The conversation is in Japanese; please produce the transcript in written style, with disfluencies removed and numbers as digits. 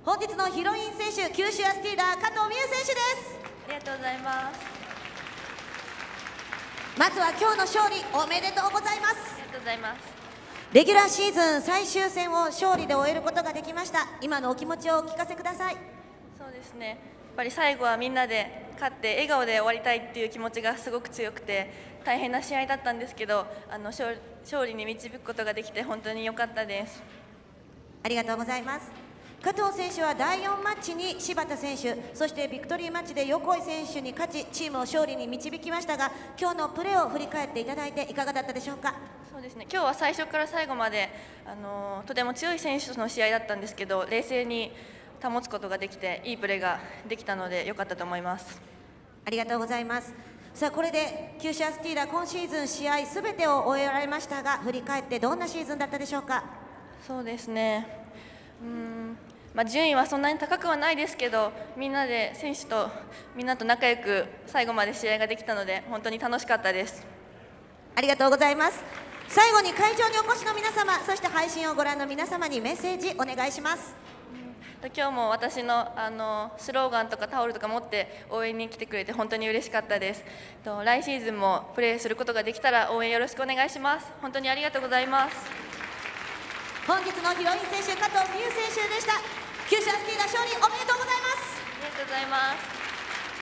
本日のヒロイン選手、九州アスティーダー加藤美優選手です。 ありがとうございます。 まずは今日の勝利おめでとうございます。 ありがとうございます。 レギュラーシーズン最終戦を勝利で終えることができました。今のお気持ちをお聞かせください。 そうですね、やっぱり最後はみんなで勝って笑顔で終わりたいっていう気持ちがすごく強くて、大変な試合だったんですけど、勝利に導くことができて本当に良かったです。 ありがとうございます。加藤選手は第4マッチに柴田選手、そしてビクトリーマッチで横井選手に勝ち、チームを勝利に導きましたが、今日のプレーを振り返っていただいていかがだったでしょうか。 そうですね、今日は最初から最後までとても強い選手との試合だったんですけど、冷静に保つことができていいプレーができたので良かったと思います。 ありがとうございます。さあこれで九州アスティーダー今シーズン試合すべてを終えられましたが、振り返ってどんなシーズンだったでしょうか。 そうですね、順位はそんなに高くはないですけど、みんなで選手とみんなと仲良く最後まで試合ができたので本当に楽しかったです。 ありがとうございます。最後に会場にお越しの皆様、そして配信をご覧の皆様にメッセージお願いします。 今日も私のスローガンとかタオルとか持って応援に来てくれて本当に嬉しかったです。来シーズンもプレーすることができたら応援よろしくお願いします。本当にありがとうございます。 本日のヒロイン選手加藤美優選手でした。九州アスティーダー勝利おめでとうございます。 ありがとうございます。